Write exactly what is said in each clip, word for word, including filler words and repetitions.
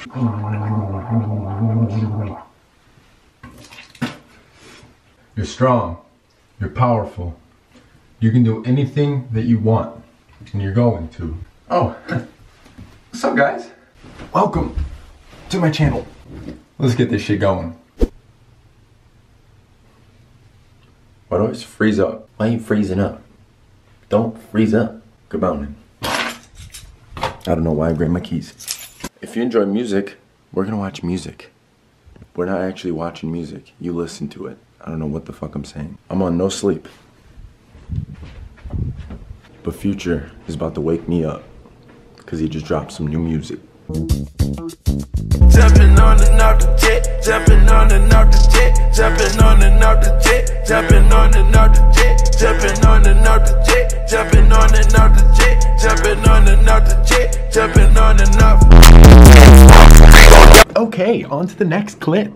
You're strong. You're powerful. You can do anything that you want, and you're going to. Oh, what's up, guys? Welcome to my channel. Let's get this shit going. Why do I always freeze up? Why are you freezing up? Don't freeze up. Good morning. I don't know why I grabbed my keys. If you enjoy music, we're gonna watch music. We're not actually watching music. You listen to it. I don't know what the fuck I'm saying. I'm on no sleep. But Future is about to wake me up because he just dropped some new music. Jumping on and off the jet, jumping on and off the jet, jumping on and off the jet, jumping on and off the jet, jumping on and off the jet, jumping on and off the jet, jumping on and off the jet, jumping on and off. Okay, on to the next clip.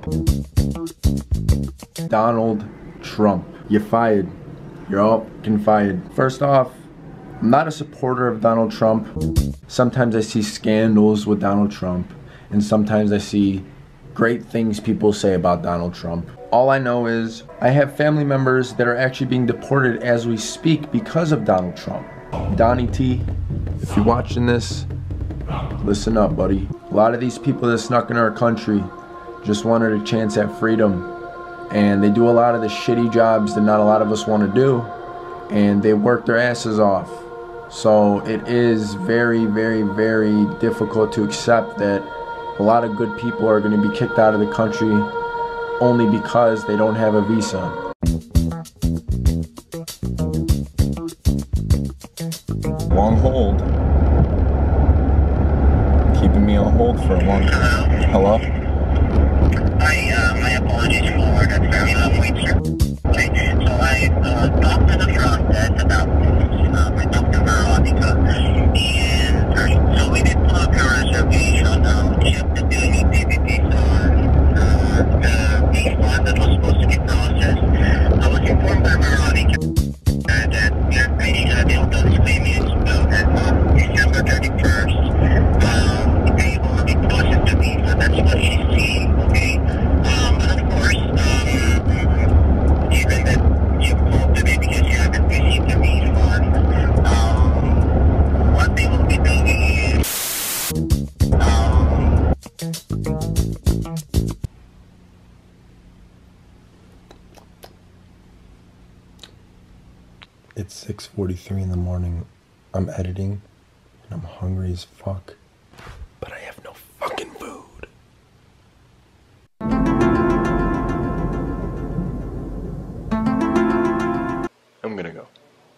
Donald Trump. You're fired. You're all fucking fired. First off, I'm not a supporter of Donald Trump. Sometimes I see scandals with Donald Trump, and sometimes I see great things people say about Donald Trump. All I know is I have family members that are actually being deported as we speak because of Donald Trump. Donnie T, if you're watching this, listen up, buddy. A lot of these people that snuck in our country just wanted a chance at freedom, and they do a lot of the shitty jobs that not a lot of us want to do, and they work their asses off. So it is very, very, very difficult to accept that a lot of good people are going to be kicked out of the country only because they don't have a visa. Long hold. Keeping me on hold for a long time. Hello? I, uh, my apologies for that very long wait, sir. Okay, so I uh, talked to the front desk about this. Um, I talked to Veronica, and so we did pull up your reservation, um, check the billing activities on uh, the refund that was supposed to be processed. I was informed by Veronica uh, that we are paying a bill that's claiming its bill at um, December thirty-first. Um, they already processed the visa, that's what she's seeing, okay? Um, but of course, um, given that you've called today because you haven't received the refund, um, what they will be doing is, um, It's six forty-three in the morning. I'm editing, and I'm hungry as fuck. But I have no fucking food. I'm gonna go.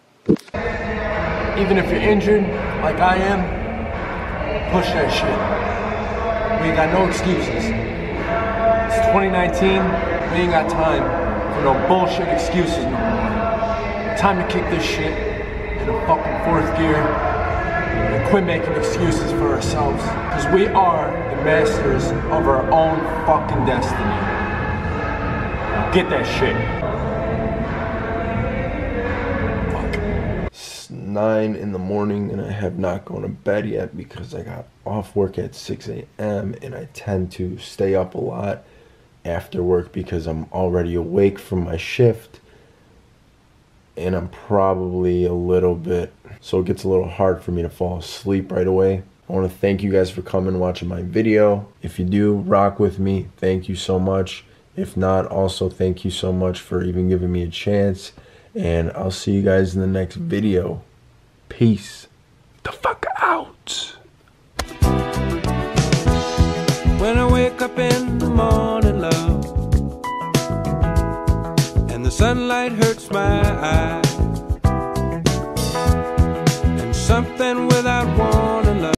Even if you're injured, like I am, push that shit. We ain't got no excuses. It's twenty nineteen, we ain't got time for no bullshit excuses no more. Time to kick this shit in a fucking fourth gear and quit making excuses for ourselves. Because we are the masters of our own fucking destiny. Get that shit. Fuck. It's nine in the morning and I have not gone to bed yet because I got off work at six A M and I tend to stay up a lot after work because I'm already awake from my shift. And I'm probably a little bit, so it gets a little hard for me to fall asleep right away. I want to thank you guys for coming and watching my video. If you do rock with me, thank you so much. If not, also thank you so much for even giving me a chance. And I'll see you guys in the next video. Peace the fuck out. When I wake up in the morning, love, the sunlight hurts my eyes, and something without